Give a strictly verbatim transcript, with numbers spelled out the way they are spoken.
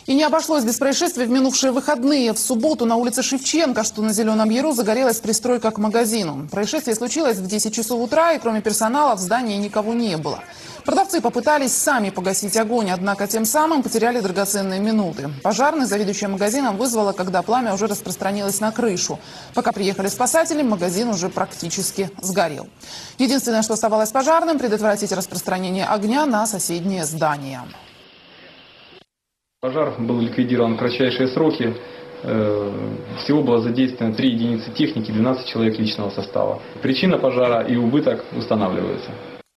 И не обошлось без происшествий в минувшие выходные. В субботу на улице Шевченко, что на Зеленом Яру, загорелась пристройка к магазину. Происшествие случилось в десять часов утра, и кроме персонала в здании никого не было. Продавцы попытались сами погасить огонь, однако тем самым потеряли драгоценные минуты. Пожарных заведующая магазином вызвала, когда пламя уже распространилось на крышу. Пока приехали спасатели, магазин уже практически сгорел. Единственное, что оставалось пожарным, предотвратить распространение огня на соседние здания. Пожар был ликвидирован в кратчайшие сроки. Всего было задействовано три единицы техники, двенадцать человек личного состава. Причина пожара и убыток устанавливаются.